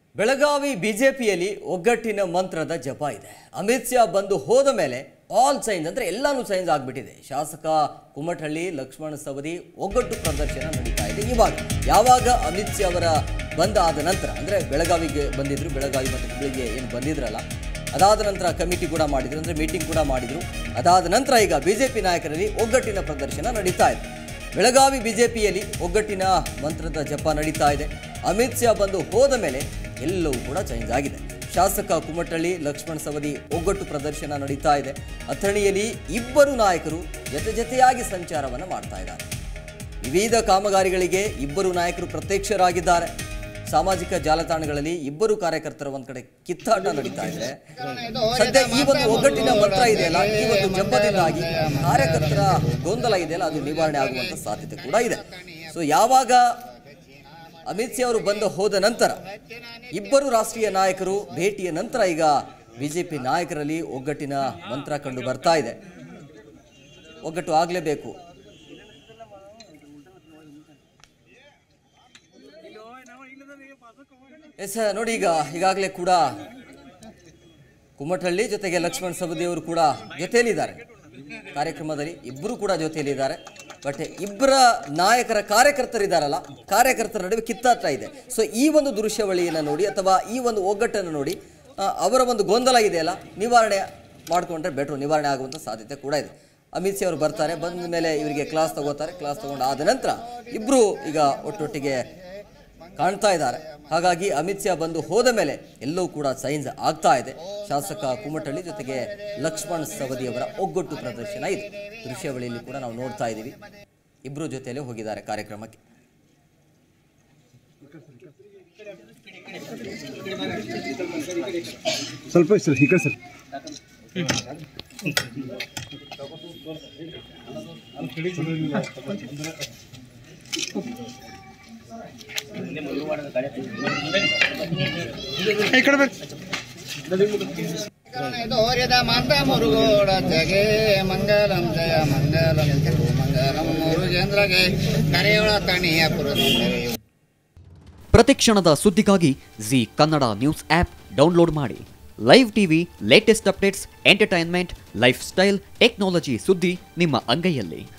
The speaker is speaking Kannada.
ಬೆಳಗಾವಿ ಬಿಜೆಪಿಯಲ್ಲಿ ಒಗ್ಗಟ್ಟಿನ ಮಂತ್ರದ ಜಪ ಇದೆ. ಅಮಿತ್ ಶಾ ಬಂದು ಹೋದ ಮೇಲೆ ಆಲ್ ಸೈನ್ಸ್ ಅಂದ್ರೆ ಎಲ್ಲಾನು ಸೈನ್ಸ್ ಆಗಿಬಿಟ್ಟಿದೆ. ಶಾಸಕ ಕುಮಟಹಳ್ಳಿ ಲಕ್ಷ್ಮಣ ಸವದಿ ಒಗ್ಗಟ್ಟು ಪ್ರದರ್ಶನ ನಡೀತಾ ಇದೆ. ಯಾವಾಗ ಅಮಿತ್ ಶಾ ಅವರ ಬಂದಾದ ನಂತರ ಅಂದ್ರೆ ಬೆಳಗಾವಿಗೆ ಬಂದಿದ್ರು, ಬೆಳಗಾವಿ ಮತ್ತು ಹುಬ್ಬಳ್ಳಿಗೆ ಏನು ಬಂದಿದ್ರಲ್ಲ, ಅದಾದ ನಂತರ ಕಮಿಟಿ ಕೂಡ ಮಾಡಿದ್ರು, ಅಂದ್ರೆ ಮೀಟಿಂಗ್ ಕೂಡ ಮಾಡಿದ್ರು. ಅದಾದ ನಂತರ ಈಗ ಬಿಜೆಪಿ ನಾಯಕರಲ್ಲಿ ಒಗ್ಗಟ್ಟಿನ ಪ್ರದರ್ಶನ ನಡೀತಾ ಇದೆ. ಬೆಳಗಾವಿ ಬಿಜೆಪಿಯಲ್ಲಿ ಒಗ್ಗಟ್ಟಿನ ಮಂತ್ರದ ಜಪ ನಡೀತಾ ಇದೆ. ಅಮಿತ್ ಶಾ ಬಂದು ಹೋದ ಮೇಲೆ ಎಲ್ಲವೂ ಕೂಡ ಚೇಂಜ್ ಆಗಿದೆ. ಶಾಸಕ ಕುಮಟಹಳ್ಳಿ ಲಕ್ಷ್ಮಣ ಸವದಿ ಒಗ್ಗಟ್ಟು ಪ್ರದರ್ಶನ ನಡೀತಾ ಇದೆ. ಅಥಣಿಯಲ್ಲಿ ಇಬ್ಬರು ನಾಯಕರು ಜೊತೆಯಾಗಿ ಸಂಚಾರವನ್ನು ಮಾಡ್ತಾ ಇದ್ದಾರೆ. ವಿವಿಧ ಕಾಮಗಾರಿಗಳಿಗೆ ಇಬ್ಬರು ನಾಯಕರು ಪ್ರತ್ಯಕ್ಷರಾಗಿದ್ದಾರೆ. ಸಾಮಾಜಿಕ ಜಾಲತಾಣಗಳಲ್ಲಿ ಇಬ್ಬರು ಕಾರ್ಯಕರ್ತರ ಒಂದ್ ಕಡೆ ಕಿತ್ತಾಟ ನಡೀತಾ ಇದೆ. ಸದ್ಯ ಈ ಒಂದು ಒಗ್ಗಟ್ಟಿನ ಮಂತ್ರ ಇದೆಯಲ್ಲ, ಈ ಒಂದು ಜಪದಿಂದಾಗಿ ಕಾರ್ಯಕರ್ತರ ಗೊಂದಲ ಇದೆಯಲ್ಲ, ಅದು ನಿವಾರಣೆ ಆಗುವಂತ ಸಾಧ್ಯತೆ ಕೂಡ ಇದೆ. ಸೊ ಯಾವಾಗ ಅಮಿತ್ ಶಾ ಅವರು ಬಂದು ಹೋದ ನಂತರ ಇಬ್ಬರು ರಾಷ್ಟ್ರೀಯ ನಾಯಕರು ಭೇಟಿಯ ನಂತರ ಈಗ ಬಿಜೆಪಿ ನಾಯಕರಲ್ಲಿ ಒಗ್ಗಟ್ಟಿನ ಮಂತ್ರ ಕಂಡು ಬರ್ತಾ ಇದೆ. ಒಗ್ಗಟ್ಟು ಆಗಲೇಬೇಕು. ನೋಡಿ, ಈಗಾಗಲೇ ಕೂಡ ಕುಮಟಹಳ್ಳಿ ಜೊತೆಗೆ ಲಕ್ಷ್ಮಣ ಸವದಿ ಅವರು ಕೂಡ ಜೊತೆಯಲ್ಲಿದ್ದಾರೆ ಕಾರ್ಯಕ್ರಮದಲ್ಲಿ. ಇಬ್ಬರು ಕೂಡ ಜೊತೆಯಲ್ಲಿದ್ದಾರೆ. ಬಟ್ ಇಬ್ಬರ ನಾಯಕರ ಕಾರ್ಯಕರ್ತರಿದ್ದಾರಲ್ಲ, ಕಾರ್ಯಕರ್ತರ ನಡುವೆ ಕಿತ್ತಾಟ ಇದೆ. ಸೊ ಈ ಒಂದು ದೃಶ್ಯಾವಳಿಯನ್ನು ನೋಡಿ ಅಥವಾ ಈ ಒಂದು ಒಗ್ಗಟ್ಟನ್ನು ನೋಡಿ ಅವರ ಒಂದು ಗೊಂದಲ ಇದೆಯಲ್ಲ, ನಿವಾರಣೆ ಮಾಡಿಕೊಂಡ್ರೆ ಬೆಟ್ರು, ನಿವಾರಣೆ ಆಗುವಂಥ ಸಾಧ್ಯತೆ ಕೂಡ ಇದೆ. ಅಮಿತ್ ಶಾ ಅವರು ಬರ್ತಾರೆ, ಬಂದ ಮೇಲೆ ಇವರಿಗೆ ಕ್ಲಾಸ್ ತಗೋತಾರೆ. ಕ್ಲಾಸ್ ತಗೊಂಡು ಆದ ನಂತರ ಇಬ್ಬರು ಈಗ ಒಟ್ಟೊಟ್ಟಿಗೆ ಕಾಣ್ತಾ ಇದ್ದಾರೆ. ಹಾಗಾಗಿ ಅಮಿತ್ ಶಾ ಬಂದು ಹೋದ ಮೇಲೆ ಎಲ್ಲವೂ ಕೂಡ ಚೇಂಜ್ ಆಗ್ತಾ ಇದೆ. ಶಾಸಕ ಕುಮಟಹಳ್ಳಿ ಜೊತೆಗೆ ಲಕ್ಷ್ಮಣ ಸವದಿ ಅವರ ಒಗ್ಗಟ್ಟು ಪ್ರದರ್ಶನ ಇದೆ. ದೃಶ್ಯಾವಳಿಯಲ್ಲಿ ಕೂಡ ನಾವು ನೋಡ್ತಾ ಇದ್ದೀವಿ. ಇಬ್ಬರು ಜೊತೆಯಲ್ಲೇ ಹೋಗಿದ್ದಾರೆ ಕಾರ್ಯಕ್ರಮಕ್ಕೆ. ಸ್ವಲ್ಪ ಸರ್ ಹೀಗೆ ಸರ್ ಮಾತ ಮುರುಗೋಡ ಜಗೆ ಮಂಗಲಂ ಜಯ ಮಂಗಲಂ ಮಂಗಲಂ ಮುರುಗೇಂದ್ರಗೆ ಕರೆಯೋಳ ತಣಿಯ ಪುರಸುಂದರಿ. ಪ್ರತಿಕ್ಷಣದ ಸುದ್ದಿಗಾಗಿ Zee Kannada news app download ಮಾಡಿ. Live TV, latest updates, entertainment, lifestyle, technology ಸುದ್ದಿ ನಿಮ್ಮ ಅಂಗೈಯಲ್ಲಿ.